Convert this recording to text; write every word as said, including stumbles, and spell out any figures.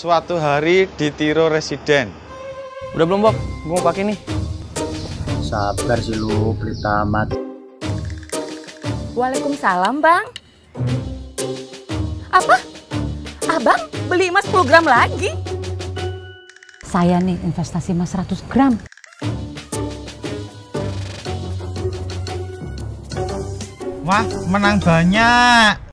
suatu hari di Tiro Residen. Udah belum, Bob? Gue mau pakai nih. Sabar sih lu, beli tamat. Waalaikumsalam, Bang. Apa? Abang beli emas sepuluh gram lagi? Saya nih investasi emas seratus gram. Wah, menang banyak.